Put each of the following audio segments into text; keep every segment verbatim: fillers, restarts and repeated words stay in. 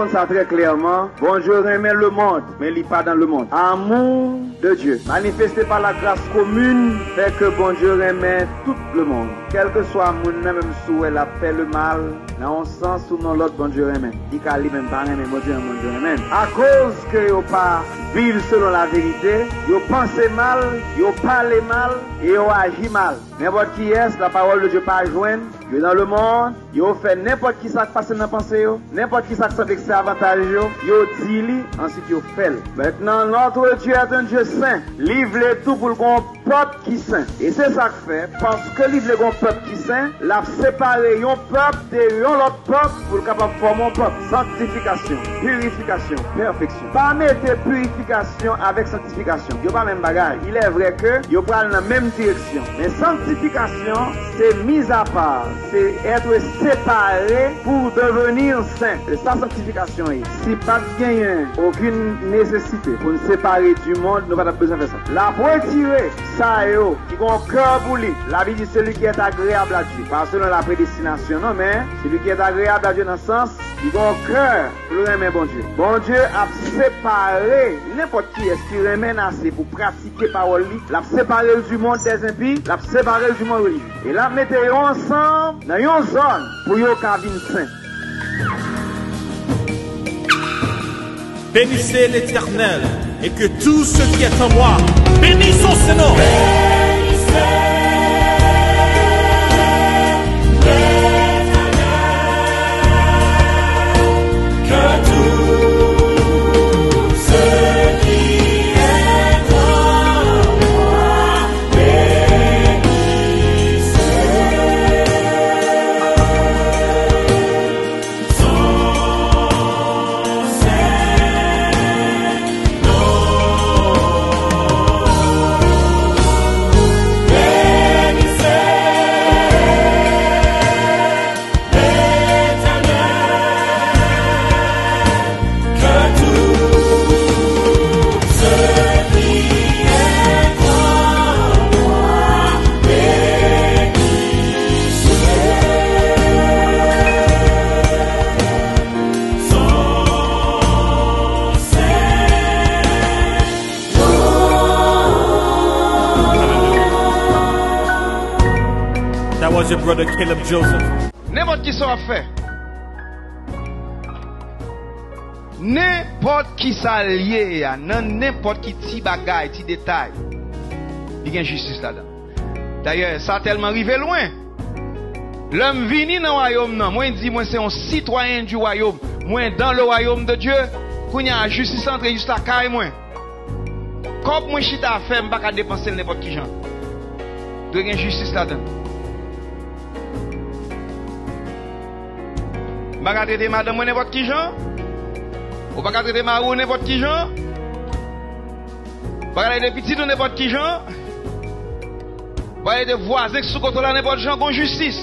compte ça très clairement. Bon Dieu remet le monde, mais il n'est pas dans le monde. Amour de Dieu, manifesté par la grâce commune, fait que bon Dieu remet tout le monde. Quel que soit mon même sou, elle a fait le mal, dans un sens ou dans l'autre, bon Dieu remet. Il n'y a même pas remet, bon Dieu remet. À cause que vous pas vivre selon la vérité, vous pensez mal, vous parlez mal et vous agissez mal. N'importe qui est, la parole de Dieu pas joindre. Vous dans le monde, vous faites n'importe qui ça passe dans la pensée, n'importe qui ça semble que c'est avantageux, vous dites, ensuite vous faites. Maintenant, notre Dieu est un Dieu saint. Livre tout pour le peuple qui saint. Et c'est ça que fait, parce que livre le peuple qui saint, l'a séparé un peuple de l'autre peuple pour le capable de former un peuple. Sanctification, purification, perfection. Pas mettre purification avec sanctification. Il n'y a pas même bagage. Il est vrai que vous prenez dans la même direction. Mais sanctification, c'est mise à part. C'est être séparé pour devenir saint. C'est ça sanctification. Si pas de aucune nécessité pour nous séparer du monde, nous n'avons pas besoin de faire ça. La pour retirer ça, qui a un cœur pour lui. La vie dit celui qui est agréable à Dieu. Pas selon la prédestination, non, mais celui qui est agréable à Dieu dans le sens, il a un cœur pour le remettre bon Dieu. Bon Dieu a séparé n'importe qui est qui remet assez pour pratiquer parole, l'a séparé du monde des impies, l'a séparé du monde religieux. Et là, mettez ensemble dans une zone pour yon cabine saint. Bénissez l'Éternel et que tout ce qui est en moi bénisse son nom. Was your brother Caleb Joseph. N'importe qui ça fait. N'importe qui ça lié, n'importe qui petit bagaille, petit détail. Il y a une justice là-dedans. D'ailleurs, ça a tellement arrivé loin. L'homme vini dans le royaume, non. Moi, je dis, moi, c'est un citoyen du royaume. Moi, dans le royaume de Dieu, quand il y a la justice entre juste à caille, moi. Comme moi, je suis à faire, je ne peux pas dépenser n'importe qui gens. Il y a une justice là-dedans. Vous ne pouvez pas traiter madame n'importe qui gens. Vous ne pouvez pas traiter marou n'importe qui gens. Vous ne pouvez pas traiter petits de n'importe qui gens. Vous ne pouvez pas traiter voisins qui sont contrôlés n'importe qui gens comme justice.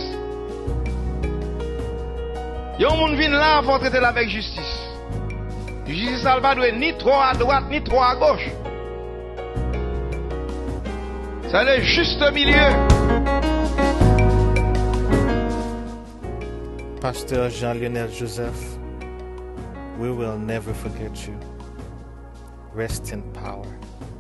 Il y a un monde qui vient là pour traiter avec justice. La justice ne doit être ni trop à droite ni trop à gauche. C'est le juste milieu. Pasteur Jean-Lionel Joseph, we will never forget you. Rest in power.